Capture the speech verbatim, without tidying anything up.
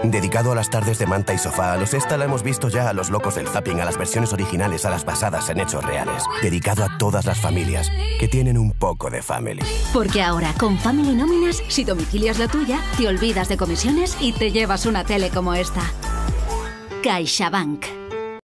Dedicado a las tardes de manta y sofá, a los esta la hemos visto ya, a los locos del zapping, a las versiones originales, a las basadas en hechos reales. Dedicado a todas las familias que tienen un poco de family. Porque ahora, con Family Nóminas, si domicilias la tuya, te olvidas de comisiones y te llevas una tele como esta. CaixaBank.